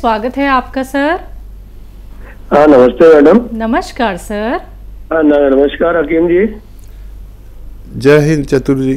स्वागत है आपका सर। हाँ नमस्ते मैडम। नमस्कार सर। हाँ नमस्कार हकीम जी। जय हिंद चतुर जी।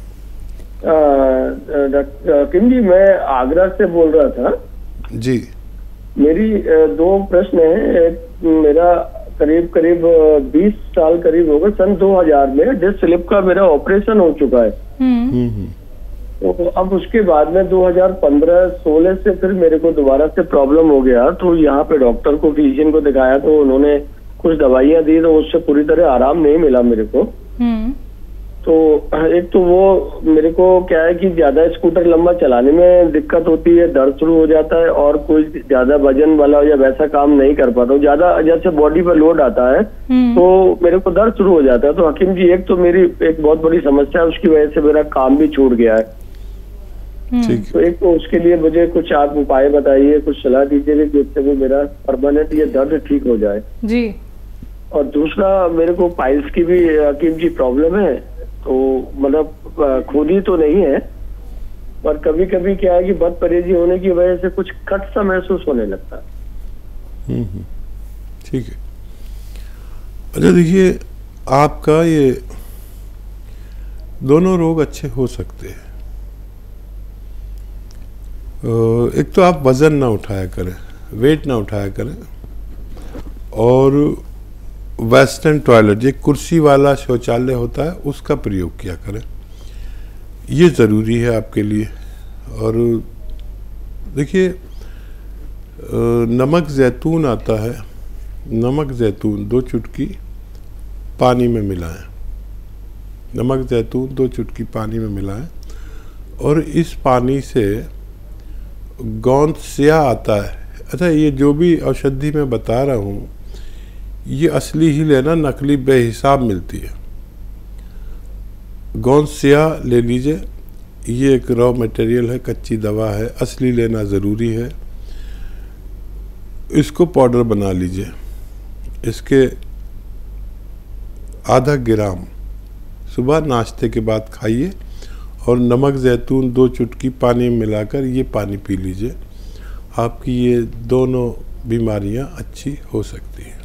हकीम जी मैं आगरा से बोल रहा था जी। मेरी दो प्रश्न हैं। एक मेरा करीब करीब 20 साल करीब होगा, सन 2000 में डिस्क स्लिप का मेरा ऑपरेशन हो चुका है। तो अब उसके बाद में 2015-16 से फिर मेरे को दोबारा से प्रॉब्लम हो गया। तो यहाँ पे डॉक्टर को, फिजिशियन को दिखाया तो उन्होंने कुछ दवाइयाँ दी, तो उससे पूरी तरह आराम नहीं मिला मेरे को। तो एक तो वो मेरे को क्या है कि ज्यादा स्कूटर लंबा चलाने में दिक्कत होती है, दर्द शुरू हो जाता है, और कोई ज्यादा वजन वाला या वैसा काम नहीं कर पाता हूँ, ज्यादा जैसे बॉडी पर लोड आता है तो मेरे को दर्द शुरू हो जाता है। तो हकीम जी एक तो मेरी एक बहुत बड़ी समस्या है, उसकी वजह से मेरा काम भी छूट गया है। तो एक तो उसके लिए मुझे कुछ आप उपाय बताइए, कुछ सलाह दीजिए जिससे वो मेरा परमानेंट ये दर्द ठीक हो जाए जी। और दूसरा मेरे को पाइल्स की भी हकीम जी प्रॉब्लम है। तो मतलब खुद ही तो नहीं है, पर कभी कभी क्या है कि बद परहेजी होने की वजह से कुछ कट सा महसूस होने लगता है। ठीक है। अच्छा देखिए, आपका ये दोनों रोग अच्छे हो सकते हैं। एक तो आप वजन ना उठाया करें, वेट ना उठाया करें, और वेस्टर्न टॉयलेट, जो कुर्सी वाला शौचालय होता है उसका प्रयोग किया करें, ये ज़रूरी है आपके लिए। और देखिए, नमक ज़ैतून आता है, नमक ज़ैतून 2 चुटकी पानी में मिलाएं, नमक ज़ैतून 2 चुटकी पानी में मिलाएं, और इस पानी से गोंद स्या आता है। अच्छा, ये जो भी औषधि मैं बता रहा हूँ ये असली ही लेना, नकली बेहिसाब मिलती है। गोंद स्या ले लीजिए, ये एक रॉ मटेरियल है, कच्ची दवा है, असली लेना ज़रूरी है। इसको पाउडर बना लीजिए, इसके आधा ग्राम सुबह नाश्ते के बाद खाइए, और नमक ज़ैतून 2 चुटकी पानी में मिलाकर ये पानी पी लीजिए। आपकी ये दोनों बीमारियां अच्छी हो सकती हैं।